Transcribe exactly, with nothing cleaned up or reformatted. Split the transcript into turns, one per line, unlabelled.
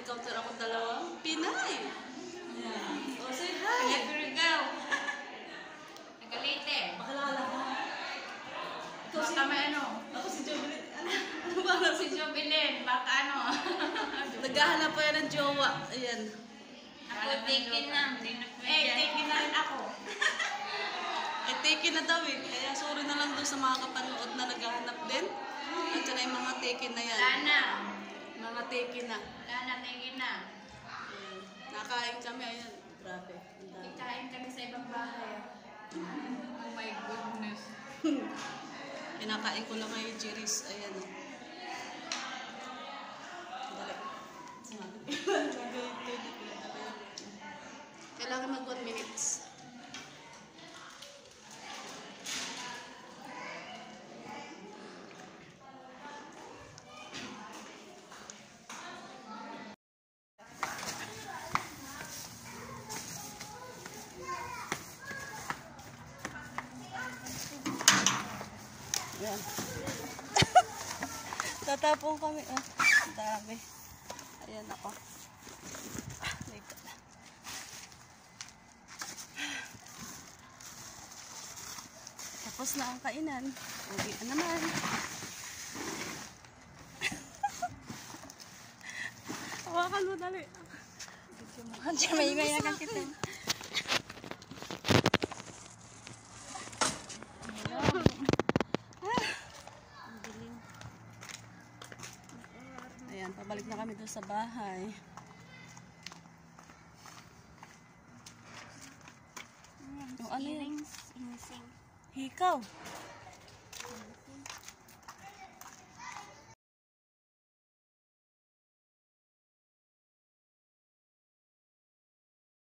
encounter ako dalawang Pinay. Ayan. O, say hi.
Nagrigaw. Nagalite.
Makalala ka. Ikaw si...
Baka may ano.
Ako si Jovelyn. Ano? Ano ba?
Si Jovelyn. Baka ano.
Naghahanap pa yan ng jowa. Ayan.
Ako taken na. Eh, taken na rin ako.
Eh, taken na daw eh. Kaya sorry na lang doon sa mga kapanood na naghahanap din. At saka yung mga taken na yan.
Lana.
Mga taken na.
Lana, taken na.
Ayan. Nakain kami. Ayan. Grabe.
Ikain kami sa ibang bahay. Oh my goodness.
Kinakain ko lang ngayon, Jiris. Ayan o. Dali. Kailangan mag one minutes. Ayan. Tatapong kami. Oh, dami. Ayan ako. Tapos na ang kainan. Uwi na naman. Hawakan mo dali.
Diyan may igayakan kita.
Ayan, pabalik na kami doon sa bahay. Yung ano yun? Hikaw.